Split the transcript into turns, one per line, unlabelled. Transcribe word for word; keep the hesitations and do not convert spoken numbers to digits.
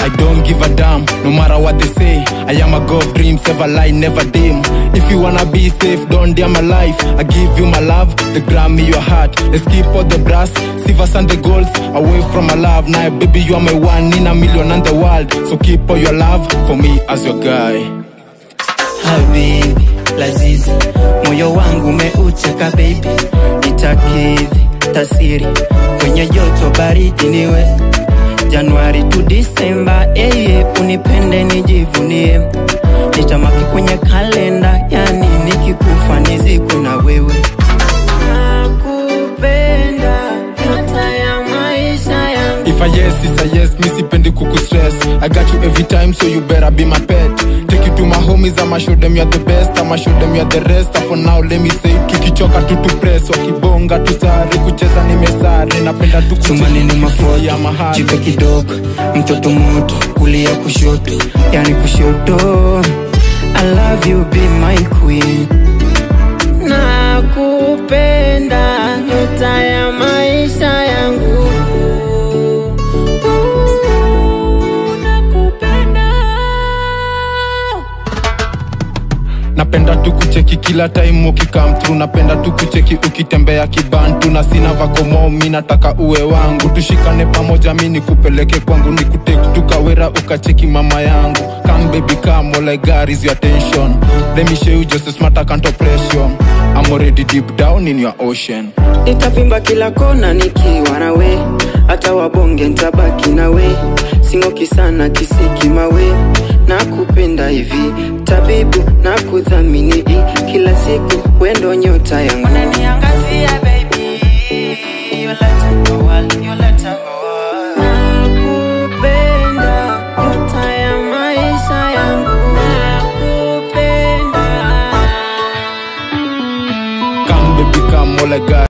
I don't give a damn, no matter what they say. I am a god of dreams, ever lie, never dim. If you wanna be safe, don't dare my life. I give you my love, the gram me your heart. Let's keep all the brass, silvers and the golds away from my love. Now baby, you are my one in a million and the world. So keep all your love for me as your guy.
Habibi, lazizi, moyo wangu umeucheka baby. Nitakidhi, tasiri, kwenye joto baridi niwe. Januari to December, eh, eh, unipende nijivunie. Nitamaki kwenye kalenda, yani nikikufa niziko na wewe. Nakupenda, nyota ya maisha yangu.
If I yes, it's a yes, mi sipendi kuku stress. I got you every time, so you better be my pet. Take you to my homies, I'ma show them you're the best. I'ma show them you're the rest. And for now, let me say, tukichoka tutu press. Wakibonga tusari, kucheza ni mesari. Napenda tu
chumani ni mafoto, jipe kidogo. Mtoto moto, kulia kushoto, yani kushoto. I love you, be my queen. Nakupenda, nyota ya maisha yangu.
Napenda tu kucheki kila time ukikam through. Napenda tu kucheki ukitembea kibantu. Na sina vako mo, mi nataka uwe wangu. Tushikane pamoja, mi nikupeleke kwangu. Nikutake tukawera ukacheki mama yangu. Come baby come, all I got is your attention. Let me show you just a smart, I can't oppression. I'm already deep down in your ocean.
Nitavimba kila kona nikiwa nawe. Hata wabonge nitabaki nawe. Singoki sana kisiki mawe. Nakupenda hivi tabibu, nakudhamini kila siku, wendo nyota yangu. Unaniangazia baby, you let go all, you let go all. Nakupenda, nyota ya maisha yangu. Nakupenda.
Come baby come, all I got